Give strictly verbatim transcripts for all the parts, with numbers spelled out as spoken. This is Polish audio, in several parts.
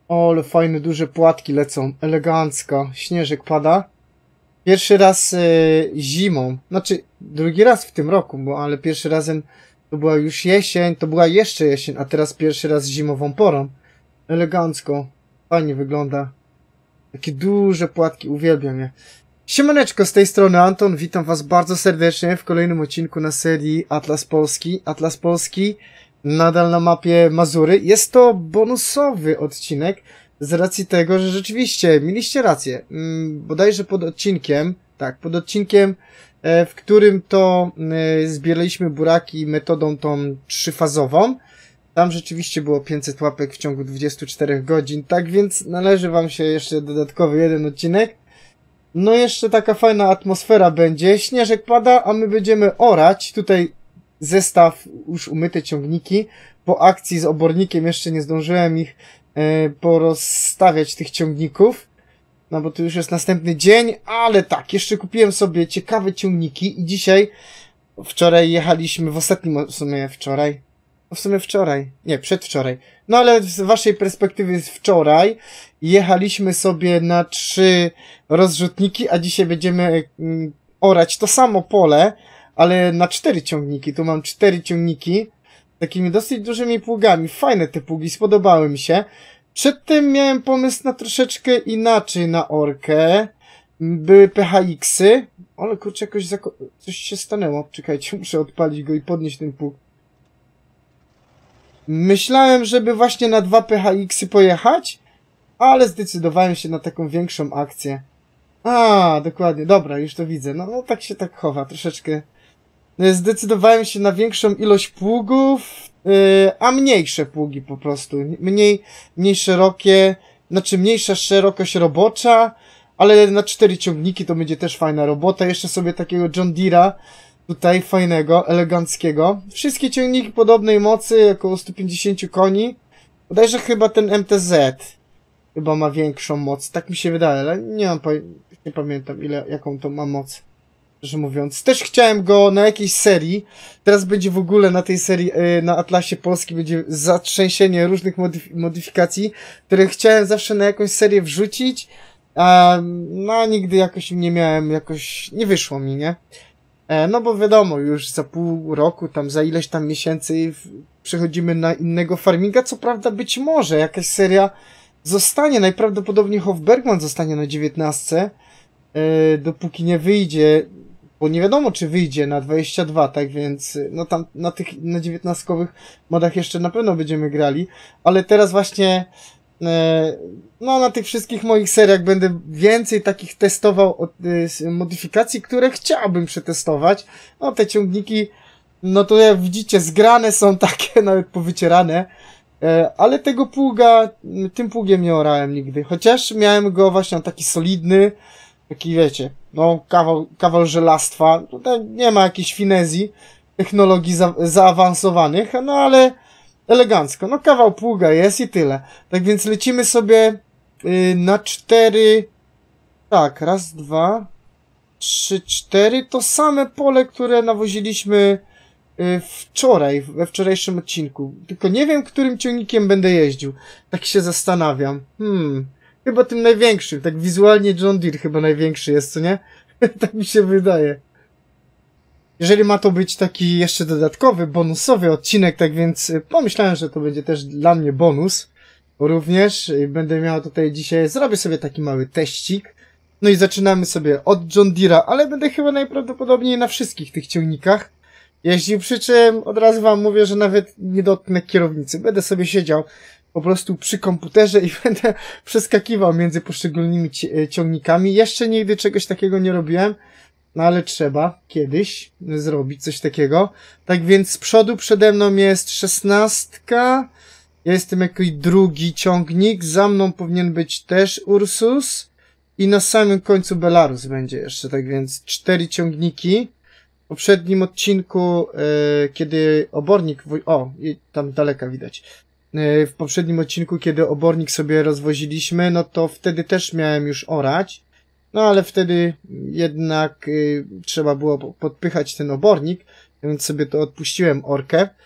O, ale fajne, duże płatki lecą. Elegancko. Śnieżek pada. Pierwszy raz e, zimą. Znaczy, drugi raz w tym roku, bo ale pierwszy razem to była już jesień, to była jeszcze jesień, a teraz pierwszy raz zimową porą. Elegancko. Fajnie wygląda. Takie duże płatki, uwielbiam je. Siemaneczko, z tej strony Anton, witam was bardzo serdecznie w kolejnym odcinku na serii Atlas Polski. Atlas Polski nadal na mapie Mazury. Jest to bonusowy odcinek z racji tego, że rzeczywiście mieliście rację. Hmm, bodajże pod odcinkiem, tak, pod odcinkiem, e, w którym to e, zbieraliśmy buraki metodą tą trzyfazową. Tam rzeczywiście było pięćset łapek w ciągu dwudziestu czterech godzin, tak więc należy wam się jeszcze dodatkowy jeden odcinek. No jeszcze taka fajna atmosfera będzie. Śnieżek pada, a my będziemy orać. Tutaj zestaw, już umyte ciągniki. Po akcji z obornikiem jeszcze nie zdążyłem ich e, porozstawiać, tych ciągników. No bo to już jest następny dzień, ale tak, jeszcze kupiłem sobie ciekawe ciągniki i dzisiaj, wczoraj jechaliśmy, w ostatnim, w sumie wczoraj, w sumie wczoraj, nie, przedwczoraj. No ale z waszej perspektywy wczoraj jechaliśmy sobie na trzy rozrzutniki, a dzisiaj będziemy mm, orać to samo pole, ale na cztery ciągniki. Tu mam cztery ciągniki z takimi dosyć dużymi pługami. Fajne te pługi, spodobały mi się. Przedtem miałem pomysł na troszeczkę inaczej na orkę. Były P H X-y. Ale kurczę, jakoś zako- coś się stanęło. Czekajcie, muszę odpalić go i podnieść ten pług. Myślałem, żeby właśnie na dwa P H X-y pojechać, ale zdecydowałem się na taką większą akcję. A, dokładnie, dobra, już to widzę. No, no tak się tak chowa, troszeczkę. Zdecydowałem się na większą ilość pługów, yy, a mniejsze pługi po prostu. Mniej, mniej szerokie, znaczy mniejsza szerokość robocza, ale na cztery ciągniki to będzie też fajna robota. Jeszcze sobie takiego John Deere'a tutaj fajnego, eleganckiego. Wszystkie ciągniki podobnej mocy, około sto pięćdziesiąt koni. Bodajże chyba ten M T Z chyba ma większą moc, tak mi się wydaje, ale nie mam, nie pamiętam ile, jaką to ma moc, szczerze mówiąc. Też chciałem go na jakiejś serii, teraz będzie w ogóle na tej serii, na Atlasie Polski będzie zatrzęsienie różnych modyf modyfikacji, które chciałem zawsze na jakąś serię wrzucić, a no nigdy jakoś nie miałem, jakoś nie wyszło mi, nie? No bo wiadomo, już za pół roku, tam za ileś tam miesięcy przechodzimy na innego farminga, co prawda być może jakaś seria zostanie, najprawdopodobniej Hofbergman zostanie na dziewiętnastce, yy, dopóki nie wyjdzie, bo nie wiadomo czy wyjdzie na dwadzieścia dwa, tak więc no tam na tych na dziewiętnastkowych modach jeszcze na pewno będziemy grali, ale teraz właśnie yy, no na tych wszystkich moich seriach będę więcej takich testował od, yy, modyfikacji, które chciałbym przetestować. No te ciągniki, no to jak widzicie zgrane są takie, nawet powycierane. Ale tego pługa, tym pługiem nie orałem nigdy. Chociaż miałem go właśnie taki solidny, taki wiecie, no kawał, kawał żelastwa. Tutaj nie ma jakiejś finezji, technologii za, zaawansowanych, no ale elegancko. No kawał pługa jest i tyle. Tak więc lecimy sobie yy, na cztery, tak, raz, dwa, trzy, cztery, to same pole, które nawoziliśmy wczoraj, we wczorajszym odcinku. Tylko nie wiem, którym ciągnikiem będę jeździł. Tak się zastanawiam. Hmm. Chyba tym największym. Tak wizualnie John Deere chyba największy jest, co nie? Tak mi się wydaje. Jeżeli ma to być taki jeszcze dodatkowy, bonusowy odcinek, tak więc pomyślałem, że to będzie też dla mnie bonus. Również będę miał tutaj dzisiaj, zrobię sobie taki mały teścik. No i zaczynamy sobie od John Deere'a, ale będę chyba najprawdopodobniej na wszystkich tych ciągnikach jeździł, przy czym od razu wam mówię, że nawet nie dotknę kierownicy. Będę sobie siedział po prostu przy komputerze i będę przeskakiwał między poszczególnymi ciągnikami. Jeszcze nigdy czegoś takiego nie robiłem, no ale trzeba kiedyś zrobić coś takiego. Tak więc z przodu przede mną jest szesnastka. Ja jestem jakiś drugi ciągnik. Za mną powinien być też Ursus. I na samym końcu Belarus będzie jeszcze, tak więc cztery ciągniki. W poprzednim odcinku, e, kiedy obornik, o, tam daleka widać, e, w poprzednim odcinku, kiedy obornik sobie rozwoziliśmy, no to wtedy też miałem już orać, no ale wtedy jednak e, trzeba było podpychać ten obornik, więc sobie to odpuściłem orkę.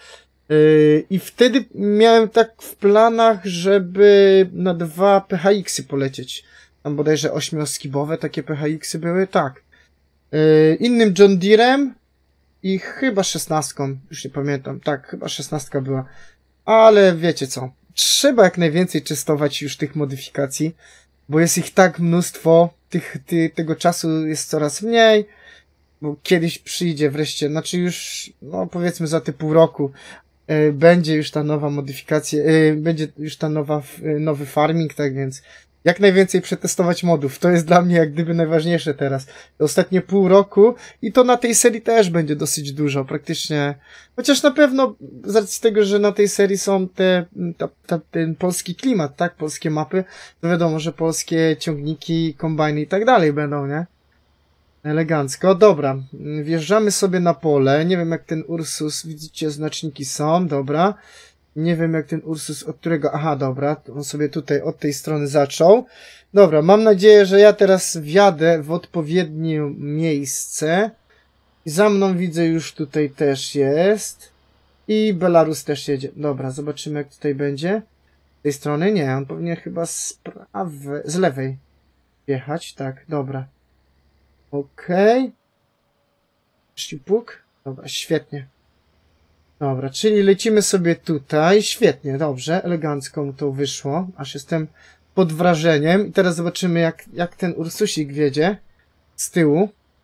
Yy, I wtedy miałem tak w planach, żeby na dwa P H X-y polecieć. Tam bodajże ośmioskibowe takie P H X-y były, tak. Yy, innym John Deerem i chyba szesnastką, już nie pamiętam, tak, chyba szesnastka była. Ale wiecie co, trzeba jak najwięcej testować już tych modyfikacji, bo jest ich tak mnóstwo, tych, ty, tego czasu jest coraz mniej, bo kiedyś przyjdzie wreszcie, znaczy już, no powiedzmy za te pół roku, yy, będzie już ta nowa modyfikacja, yy, będzie już ta nowa, yy, nowy farming, tak więc jak najwięcej przetestować modów. To jest dla mnie jak gdyby najważniejsze teraz. Ostatnie pół roku i to na tej serii też będzie dosyć dużo, praktycznie. Chociaż na pewno z racji tego, że na tej serii są te, ta, ta, ten polski klimat, tak? Polskie mapy, to wiadomo, że polskie ciągniki, kombajny i tak dalej będą, nie? Elegancko. Dobra. Wjeżdżamy sobie na pole. Nie wiem jak ten Ursus, widzicie, znaczniki są, dobra. Nie wiem jak ten Ursus, od którego... Aha, dobra, on sobie tutaj od tej strony zaczął. Dobra, mam nadzieję, że ja teraz wjadę w odpowiednie miejsce. I za mną widzę już tutaj też jest. I Belarus też jedzie. Dobra, zobaczymy jak tutaj będzie. Z tej strony? Nie, on powinien chyba z prawej, z lewej jechać. Tak, dobra. Okej. Okay. Szczypuk. Dobra, świetnie. Dobra, czyli lecimy sobie tutaj. Świetnie, dobrze, elegancko mu to wyszło. Aż jestem pod wrażeniem. I teraz zobaczymy, jak, jak ten Ursusik wiedzie z tyłu.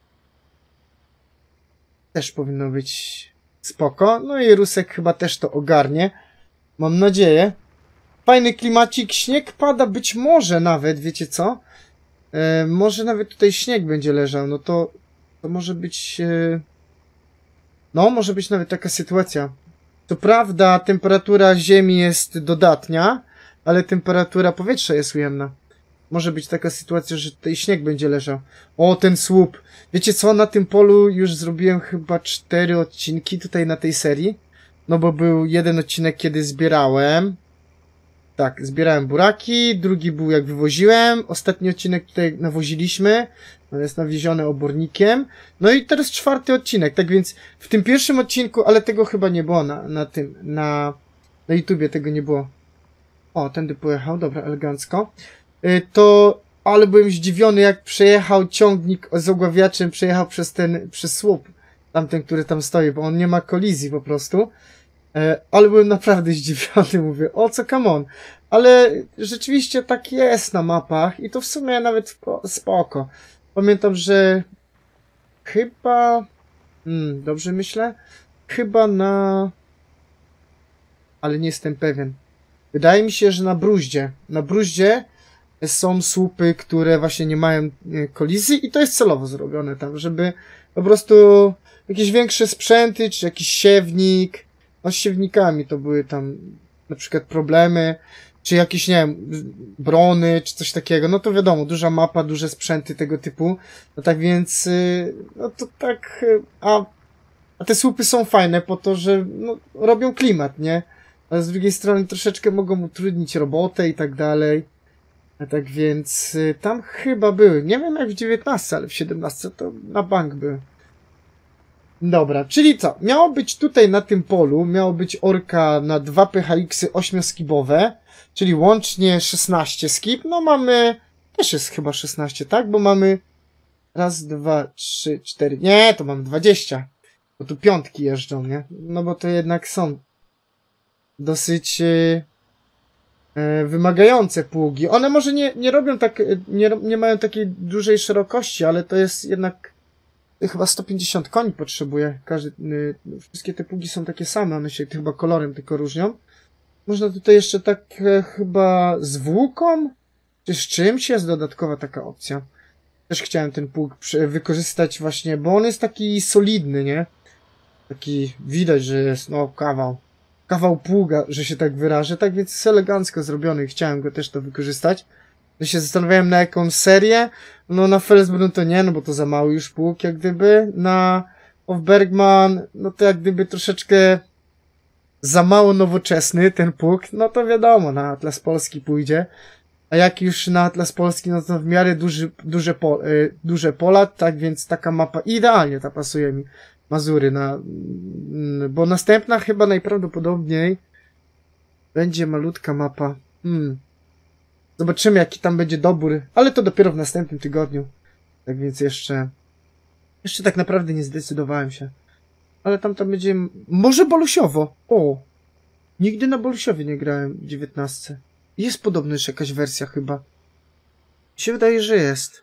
Też powinno być spoko. No i Rusek chyba też to ogarnie. Mam nadzieję. Fajny klimacik. Śnieg pada być może nawet, wiecie co? E, może nawet tutaj śnieg będzie leżał. No to, to może być... E... No, może być nawet taka sytuacja. Co prawda temperatura ziemi jest dodatnia, ale temperatura powietrza jest ujemna. Może być taka sytuacja, że tutaj śnieg będzie leżał. O, ten słup. Wiecie co, na tym polu już zrobiłem chyba cztery odcinki tutaj na tej serii. No bo był jeden odcinek, kiedy zbierałem. Tak, zbierałem buraki, drugi był jak wywoziłem, ostatni odcinek tutaj nawoziliśmy, on jest nawieziony obornikiem, no i teraz czwarty odcinek, tak więc w tym pierwszym odcinku, ale tego chyba nie było na, na tym, na, na YouTubie tego nie było. O, tędy pojechał, dobra, elegancko. Yy, to, ale byłem zdziwiony jak przejechał ciągnik z ogławiaczem, przejechał przez ten, przez słup, tamten, który tam stoi, bo on nie ma kolizji po prostu. Ale byłem naprawdę zdziwiony, mówię, o co, come on. Ale rzeczywiście tak jest na mapach i to w sumie nawet spoko. Pamiętam, że chyba, hmm, dobrze myślę, chyba na, ale nie jestem pewien. Wydaje mi się, że na Bruździe. Na Bruździe są słupy, które właśnie nie mają kolizji i to jest celowo zrobione tam, żeby po prostu jakieś większe sprzęty, czy jakiś siewnik. No z siewnikami to były tam na przykład problemy, czy jakieś, nie wiem, brony, czy coś takiego. No to wiadomo, duża mapa, duże sprzęty tego typu. No tak więc, no to tak, a, a te słupy są fajne po to, że no, robią klimat, nie? Ale z drugiej strony troszeczkę mogą utrudnić robotę i tak dalej. A tak więc tam chyba były. Nie wiem jak w dziewiętnastce, ale w siedemnastce to na bank były. Dobra, czyli co? Miało być tutaj na tym polu, miało być orka na dwa P H X-y ośmioskibowe, czyli łącznie szesnaście skip. No mamy, też jest chyba szesnaście, tak? Bo mamy raz, dwa, trzy, cztery, nie, to mamy dwadzieścia. Bo tu piątki jeżdżą, nie? No bo to jednak są dosyć yy, yy, wymagające pługi. One może nie, nie robią tak, nie, nie mają takiej dużej szerokości, ale to jest jednak chyba sto pięćdziesiąt koni potrzebuje. Każdy, y, wszystkie te pługi są takie same, one się chyba kolorem tylko różnią. Można tutaj jeszcze tak e, chyba z włóką? Czy z czymś jest dodatkowa taka opcja? Też chciałem ten pług wykorzystać właśnie, bo on jest taki solidny, nie? Taki widać, że jest no kawał. Kawał pługa, że się tak wyrażę. Tak więc jest elegancko zrobiony i chciałem go też to wykorzystać. Ja się zastanawiałem na jaką serię. No na Felsbrunn to nie, no bo to za mały już pług jak gdyby. Na Hofbergman, no to jak gdyby troszeczkę za mało nowoczesny ten pług. No to wiadomo, na Atlas Polski pójdzie. A jak już na Atlas Polski, no to w miarę duży, duże, po, y, duże pola, tak więc taka mapa idealnie ta pasuje mi. Mazury, na, bo następna chyba najprawdopodobniej będzie malutka mapa. Hmm. Zobaczymy, jaki tam będzie dobór, ale to dopiero w następnym tygodniu. Tak więc jeszcze... Jeszcze tak naprawdę nie zdecydowałem się. Ale tam tam będzie... Może Bolusiowo! O! Nigdy na Bolusiowie nie grałem w dziewiętnastce. Jest podobno już jakaś wersja chyba. Mi się wydaje, że jest.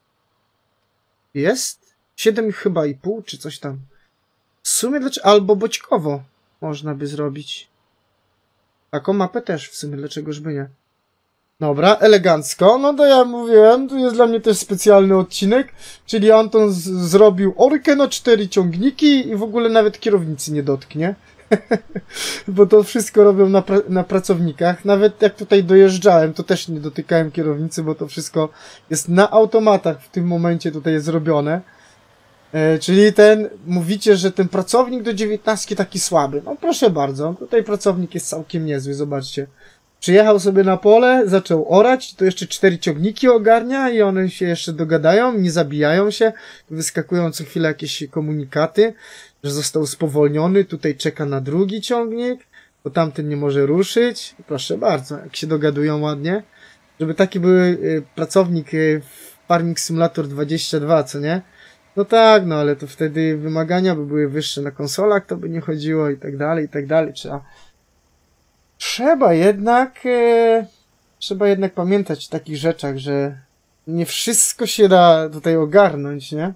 Jest? siedem chyba i pół, czy coś tam. W sumie dlaczego... Albo Boćkowo można by zrobić. Taką mapę też w sumie, dlaczegoż by nie. Dobra, elegancko. No to ja mówiłem, tu jest dla mnie też specjalny odcinek, czyli Anton zrobił orkę na cztery ciągniki i w ogóle nawet kierownicy nie dotknie. Bo to wszystko robią na, pra na pracownikach. Nawet jak tutaj dojeżdżałem, to też nie dotykałem kierownicy, bo to wszystko jest na automatach w tym momencie tutaj jest zrobione. E, czyli ten, mówicie, że ten pracownik do dziewiętnastki taki słaby. No proszę bardzo, tutaj pracownik jest całkiem niezły, zobaczcie. Przyjechał sobie na pole, zaczął orać, to jeszcze cztery ciągniki ogarnia i one się jeszcze dogadają, nie zabijają się. Wyskakują co chwilę jakieś komunikaty, że został spowolniony, tutaj czeka na drugi ciągnik, bo tamten nie może ruszyć. Proszę bardzo, jak się dogadują ładnie. Żeby taki był y, pracownik y, w Farming Simulator dwadzieścia dwa, co nie? No tak, no ale to wtedy wymagania by były wyższe na konsolach, to by nie chodziło i tak dalej, i tak dalej. Trzeba Trzeba jednak, e, trzeba jednak pamiętać o takich rzeczach, że nie wszystko się da tutaj ogarnąć, nie?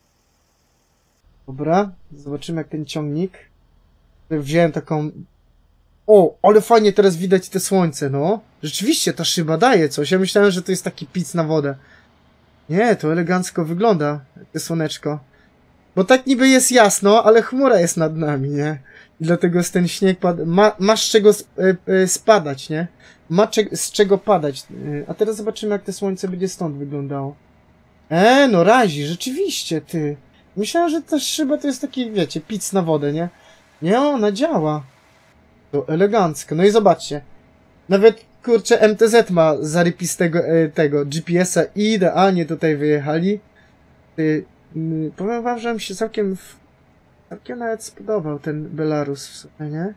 Dobra, zobaczymy jak ten ciągnik. Wziąłem taką... O, ale fajnie teraz widać te słońce, no. Rzeczywiście ta szyba daje coś. Ja myślałem, że to jest taki pic na wodę. Nie, to elegancko wygląda, te słoneczko. Bo tak niby jest jasno, ale chmura jest nad nami, nie? I dlatego z ten śnieg pada. Ma, ma z czego sp e, spadać, nie? Ma cze z czego padać. A teraz zobaczymy, jak to słońce będzie stąd wyglądało. E, no razi, rzeczywiście, ty. Myślałem, że ta szyba to jest taki, wiecie, pic na wodę, nie? Nie, ona działa. To elegancko. No i zobaczcie. Nawet, kurczę, M T Z ma zarypistego e, tego G P S-a i idealnie tutaj wyjechali. Ty, y, powiem wam, że mi się całkiem... W... Całkiem nawet spodobał ten Belarus w sumie, nie?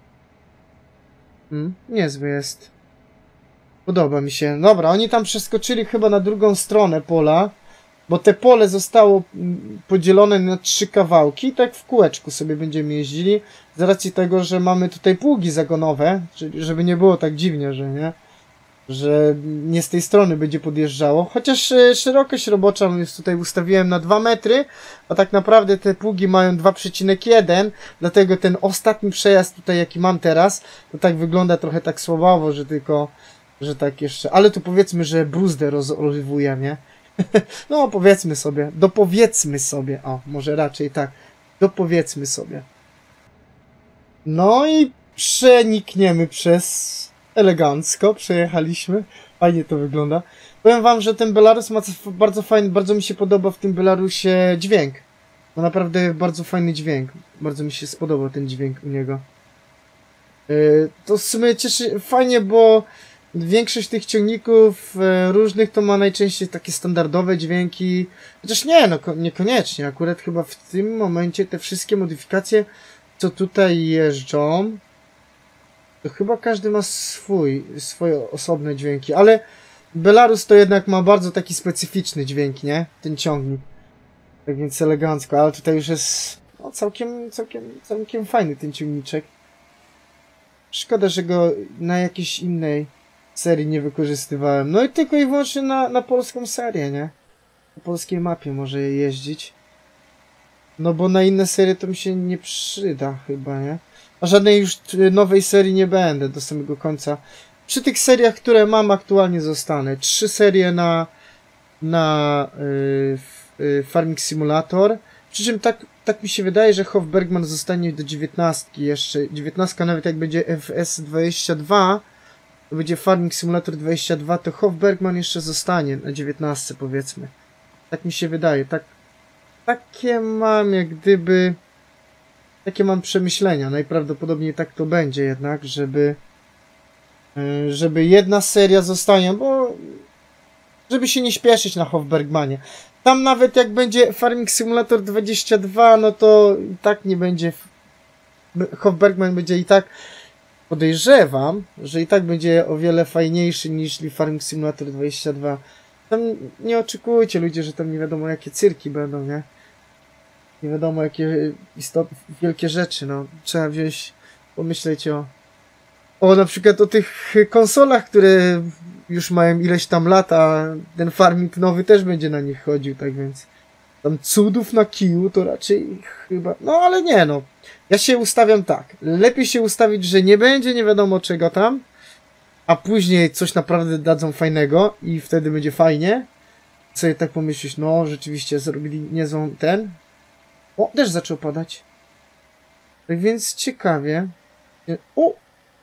Hmm, niezły jest. Podoba mi się. Dobra, oni tam przeskoczyli chyba na drugą stronę pola, bo te pole zostało podzielone na trzy kawałki i tak w kółeczku sobie będziemy jeździli, z racji tego, że mamy tutaj pługi zagonowe, czyli żeby nie było tak dziwnie, że nie? Że nie z tej strony będzie podjeżdżało. Chociaż e, szerokość robocza już tutaj ustawiłem na dwa metry, a tak naprawdę te pługi mają dwa przecinek jeden, dlatego ten ostatni przejazd tutaj, jaki mam teraz, to tak wygląda trochę tak słabawo, że tylko, że tak jeszcze, ale tu powiedzmy, że bruzdę rozolewuję, nie? No powiedzmy sobie, dopowiedzmy sobie, o, może raczej tak, dopowiedzmy sobie. No i przenikniemy przez... Elegancko przejechaliśmy. Fajnie to wygląda. Powiem wam, że ten Belarus ma bardzo fajny, bardzo mi się podoba w tym Belarusie dźwięk. Ma naprawdę bardzo fajny dźwięk. Bardzo mi się spodobał ten dźwięk u niego. Yy, to w sumie cieszy fajnie, bo większość tych ciągników yy, różnych to ma najczęściej takie standardowe dźwięki. Chociaż nie, no niekoniecznie. Akurat chyba w tym momencie te wszystkie modyfikacje, co tutaj jeżdżą, to chyba każdy ma swój, swoje osobne dźwięki, ale Belarus to jednak ma bardzo taki specyficzny dźwięk, nie? Ten ciągnik. Tak więc elegancko, ale tutaj już jest no, całkiem, całkiem, całkiem fajny ten ciągniczek. Szkoda, że go na jakiejś innej serii nie wykorzystywałem. No i tylko i wyłącznie na, na polską serię, nie? Na polskiej mapie może jeździć. No bo na inne serie to mi się nie przyda chyba, nie? A żadnej już nowej serii nie będę do samego końca. Przy tych seriach, które mam aktualnie zostanę. Trzy serie na na yy, yy, Farming Simulator. Przy czym tak, tak mi się wydaje, że Hofbergman zostanie do dziewiętnastki jeszcze. dziewiętnastka nawet jak będzie F S dwadzieścia dwa, to będzie Farming Simulator dwadzieścia dwa, to Hofbergman jeszcze zostanie na dziewiętnastce powiedzmy. Tak mi się wydaje. Tak, takie mam jak gdyby... Takie mam przemyślenia. Najprawdopodobniej tak to będzie jednak, żeby żeby jedna seria zostanie, bo żeby się nie śpieszyć na Hofbergmanie. Tam nawet jak będzie Farming Simulator dwadzieścia dwa, no to i tak nie będzie... Hofbergman będzie i tak... Podejrzewam, że i tak będzie o wiele fajniejszy niż Farming Simulator dwadzieścia dwa. Tam nie oczekujcie ludzie, że tam nie wiadomo jakie cyrki będą, nie? Nie wiadomo jakie istotne, wielkie rzeczy, no. Trzeba wziąć, pomyśleć o... O na przykład o tych konsolach, które już mają ileś tam lat, a ten farming nowy też będzie na nich chodził, tak więc... Tam cudów na kiju to raczej chyba... No ale nie no. Ja się ustawiam tak. Lepiej się ustawić, że nie będzie nie wiadomo czego tam, a później coś naprawdę dadzą fajnego i wtedy będzie fajnie. Sobie tak pomyślisz, no rzeczywiście zrobili niezłą ten. O, też zaczął padać. Tak więc ciekawie. O!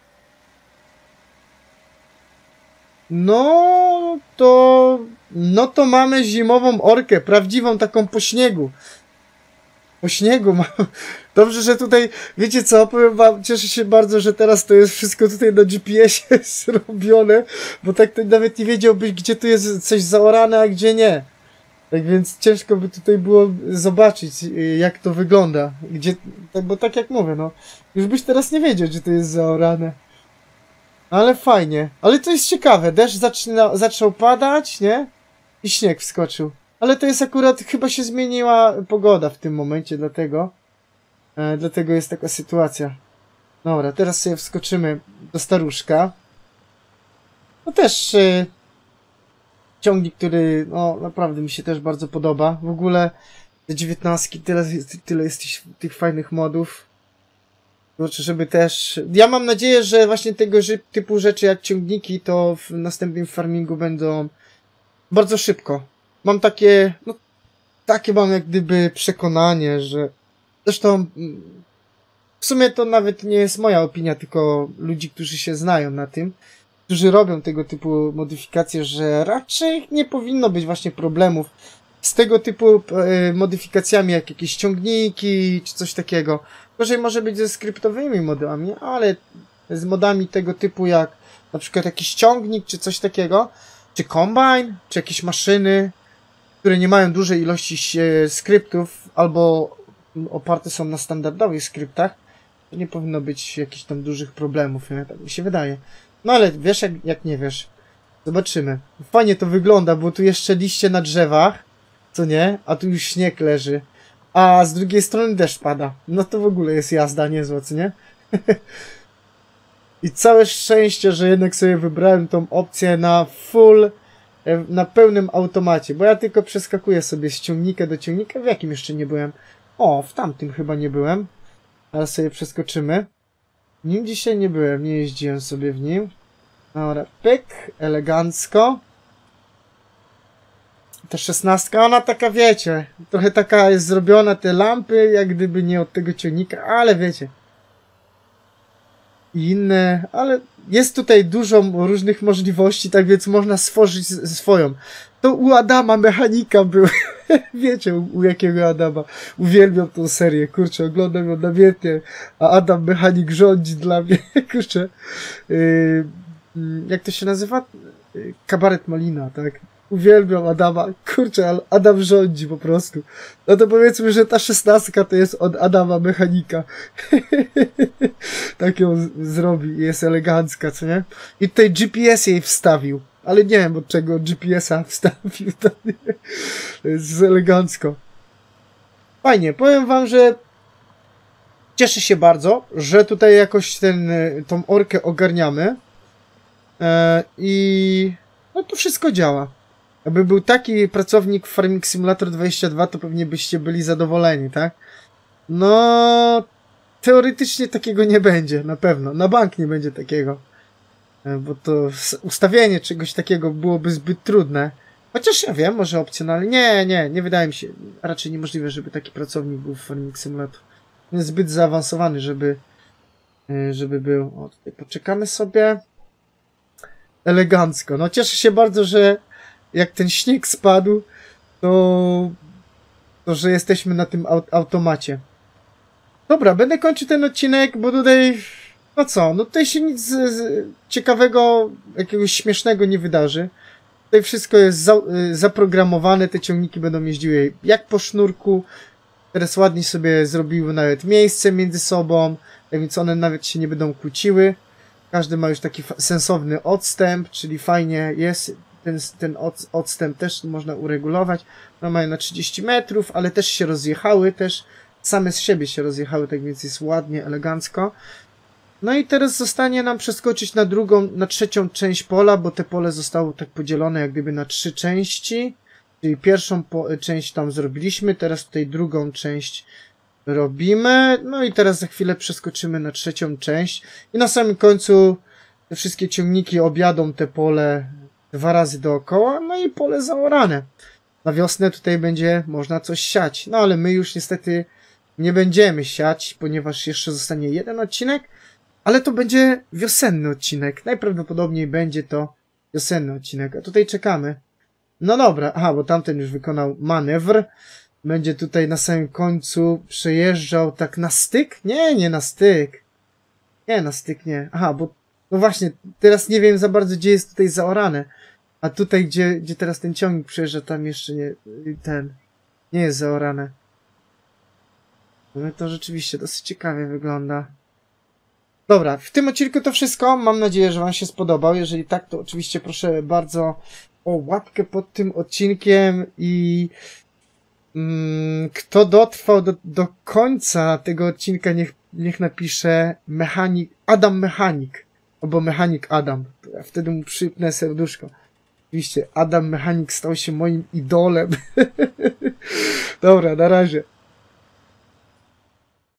No to... No to mamy zimową orkę, prawdziwą taką po śniegu. Po śniegu mam. Dobrze, że tutaj, wiecie co, powiem wam, cieszę się bardzo, że teraz to jest wszystko tutaj na G P S-ie zrobione, bo tak to nawet nie wiedziałbyś, gdzie tu jest coś zaorane, a gdzie nie. Tak więc ciężko by tutaj było zobaczyć, jak to wygląda. Gdzie, tak, bo tak jak mówię, no, już byś teraz nie wiedział, gdzie to jest zaorane. Ale fajnie. Ale to jest ciekawe, deszcz zaczyna, zaczął padać, nie? I śnieg wskoczył. Ale to jest akurat, chyba się zmieniła pogoda w tym momencie, dlatego. E, dlatego jest taka sytuacja. Dobra, teraz sobie wskoczymy do staruszka. No też e, ciągnik, który no naprawdę mi się też bardzo podoba. W ogóle te dziewiętnastki, tyle, tyle jest tych, tych fajnych modów. Znaczy, żeby też... Ja mam nadzieję, że właśnie tego typu rzeczy jak ciągniki to w następnym farmingu będą bardzo szybko. Mam takie, no, takie mam jak gdyby przekonanie, że zresztą w sumie to nawet nie jest moja opinia, tylko ludzi, którzy się znają na tym, którzy robią tego typu modyfikacje, że raczej nie powinno być właśnie problemów z tego typu e, modyfikacjami, jak jakieś ciągniki, czy coś takiego. Gorzej może być ze skryptowymi modami, ale z modami tego typu jak na przykład jakiś ciągnik, czy coś takiego, czy kombine, czy jakieś maszyny, które nie mają dużej ilości skryptów, albo oparte są na standardowych skryptach, to nie powinno być jakichś tam dużych problemów, nie? Tak mi się wydaje. No ale wiesz, jak, jak nie wiesz. Zobaczymy. Fajnie to wygląda, bo tu jeszcze liście na drzewach, co nie? A tu już śnieg leży. A z drugiej strony deszcz pada. No to w ogóle jest jazda niezła, co nie? I całe szczęście, że jednak sobie wybrałem tą opcję na full, na pełnym automacie, bo ja tylko przeskakuję sobie z ciągnika do ciągnika. W jakim jeszcze nie byłem? O, w tamtym chyba nie byłem. Ale sobie przeskoczymy. Nim dzisiaj nie byłem, nie jeździłem sobie w nim. Dobra, pyk, elegancko. Ta szesnastka, ona taka, wiecie, trochę taka jest zrobiona, te lampy, jak gdyby nie od tego ciągnika, ale wiecie. I inne, ale jest tutaj dużo różnych możliwości, tak więc można stworzyć swoją. To u Adama Mechanika był, wiecie u, u jakiego Adama. Uwielbiam tą serię, kurczę, oglądam ją namiętnie, a Adam Mechanik rządzi dla mnie, kurczę. Yy, jak to się nazywa? Kabaret Malina, tak? Uwielbiam Adama, kurczę, ale Adam rządzi po prostu. No to powiedzmy, że ta szesnastka to jest od Adama Mechanika. Tak ją zrobi, jest elegancka, co nie? I tutaj G P S jej wstawił, ale nie wiem od czego G P S-a wstawił. To jest elegancko. Fajnie, powiem wam, że cieszę się bardzo, że tutaj jakoś ten, tą orkę ogarniamy. Eee, I no to wszystko działa. Jakby był taki pracownik w Farming Simulator dwadzieścia dwa, to pewnie byście byli zadowoleni, tak? No, teoretycznie takiego nie będzie, na pewno. Na bank nie będzie takiego. Bo to ustawienie czegoś takiego byłoby zbyt trudne. Chociaż ja wiem, może opcjonalnie. Nie, nie, nie wydaje mi się. Raczej niemożliwe, żeby taki pracownik był w Farming Simulator. Jest zbyt zaawansowany, żeby, żeby był. O, tutaj poczekamy sobie. Elegancko. No cieszę się bardzo, że jak ten śnieg spadł, to, to że jesteśmy na tym aut automacie. Dobra, będę kończył ten odcinek, bo tutaj, no co, no tutaj się nic z, z ciekawego, jakiegoś śmiesznego nie wydarzy. Tutaj wszystko jest za, y, zaprogramowane, te ciągniki będą jeździły jak po sznurku. Teraz ładnie sobie zrobiły nawet miejsce między sobą, tak więc one nawet się nie będą kłóciły. Każdy ma już taki sensowny odstęp, czyli fajnie jest, ten, ten od, odstęp też można uregulować. One mają na trzydzieści metrów, ale też się rozjechały, też same z siebie się rozjechały, tak więc jest ładnie, elegancko. No i teraz zostanie nam przeskoczyć na drugą, na trzecią część pola, bo te pole zostało tak podzielone jak gdyby na trzy części. Czyli pierwszą po, część tam zrobiliśmy, teraz tutaj drugą część robimy. No i teraz za chwilę przeskoczymy na trzecią część. I na samym końcu te wszystkie ciągniki objadą te pole dwa razy dookoła, no i pole zaorane. Na wiosnę tutaj będzie można coś siać. No ale my już niestety nie będziemy siać, ponieważ jeszcze zostanie jeden odcinek. Ale to będzie wiosenny odcinek. Najprawdopodobniej będzie to wiosenny odcinek. A tutaj czekamy. No dobra. Aha, bo tamten już wykonał manewr. Będzie tutaj na samym końcu przejeżdżał tak na styk? Nie, nie na styk. Nie, na styk nie. Aha, bo no właśnie, teraz nie wiem za bardzo, gdzie jest tutaj zaorane. A tutaj, gdzie, gdzie teraz ten ciągnik przejeżdża, tam jeszcze nie, ten, nie jest zaorane. No to rzeczywiście dosyć ciekawie wygląda. Dobra, w tym odcinku to wszystko. Mam nadzieję, że wam się spodobał. Jeżeli tak, to oczywiście proszę bardzo o łapkę pod tym odcinkiem i mm, kto dotrwał do, do końca tego odcinka, niech, niech napisze mechanik, Adam Mechanik, albo Mechanik Adam. To ja wtedy mu przypnę serduszko. Oczywiście Adam Mechanik stał się moim idolem. Dobra, na razie.